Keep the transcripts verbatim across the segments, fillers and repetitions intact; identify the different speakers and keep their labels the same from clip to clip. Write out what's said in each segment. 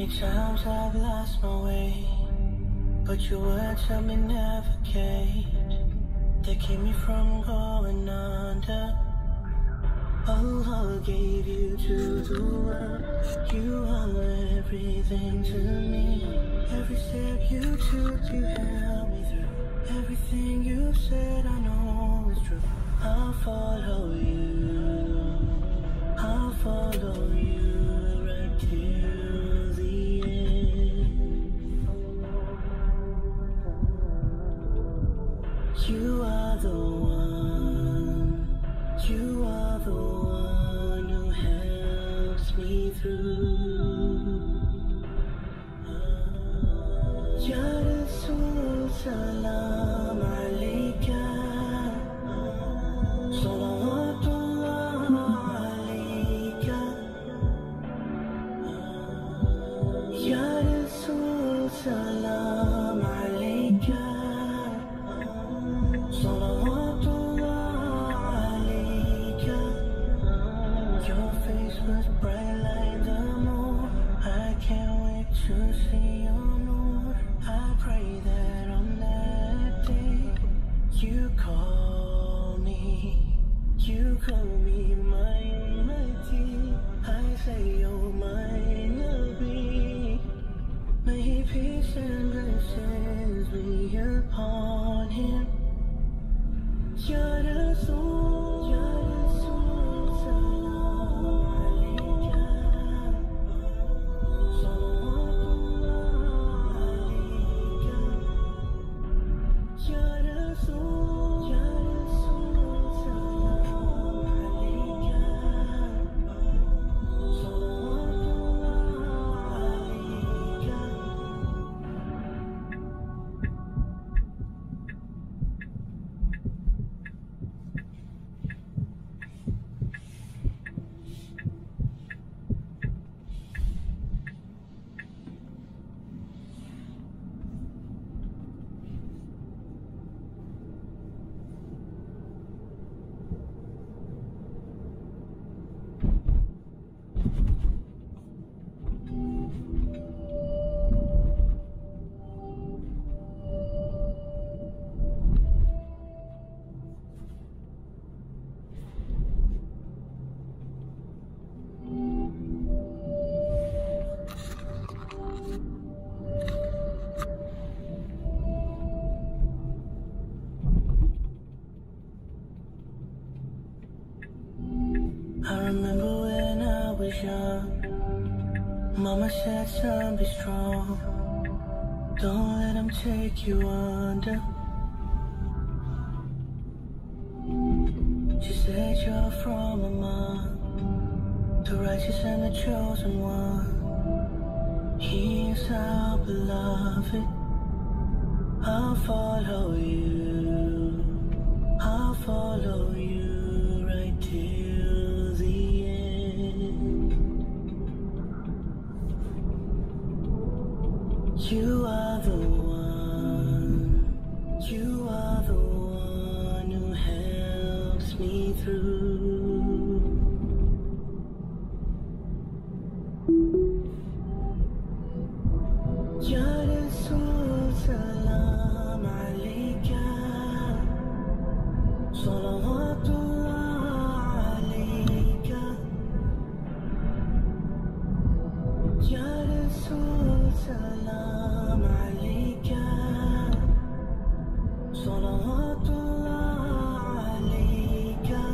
Speaker 1: Many times I've lost my way, but your words help me navigate. They keep me from going under. Oh, I gave you to the world. You are everything to me. Every step you took, you held me through. Everything you said, I know is true. I'll follow you. I'll follow you right till the end. You are the one. You are the one who helps me through. Ya Rasool Salam Alaika, Salawatullah Alaika. Ya Rasool Salam Alaika, Salawatullah Alaika. Your face was bright like the moon. I can't wait to see your nur. I pray that on that day you call me, you call me my Ummati. I say, oh my Nabi, may peace and blessings be upon him. Ya Rasool, Ya Rasool, Salam Alaika, Salawatullah Alaika. Ya Rasool, Ya Rasool, Salam Alaika, Salawatullah Alaika. I remember when I was young, Mama said, son, be strong. Don't let them take you under. She said you're from among the righteous and the chosen one. He is our beloved. I'll follow you. I'll follow you right till the end. You are the one. You are the one who helps me through. Ya Rasool Salam Alaika, Salawatullah Alaika. Ya Rasool Salam Alaika, Salawatullah Alaika.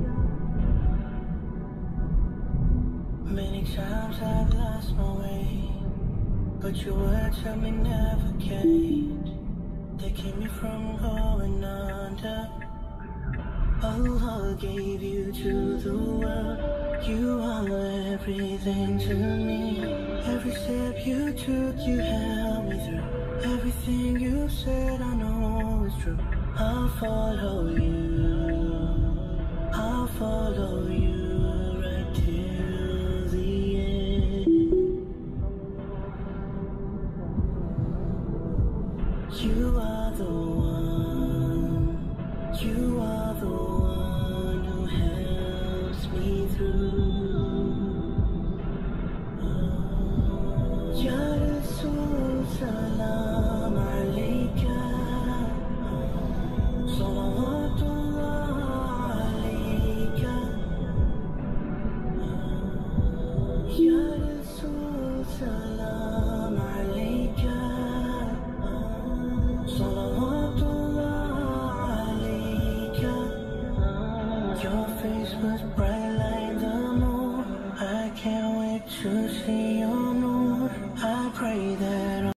Speaker 1: Many times I've lost my way, but your words help me navigate. They keep me from going under. Allah gave you to the world. You are everything to me. Every step you took, you held me through. Everything you said, I know is true. I'll follow you. I'll follow you right till the end. You are the one. You are the one who helps me through. Ya face was bright.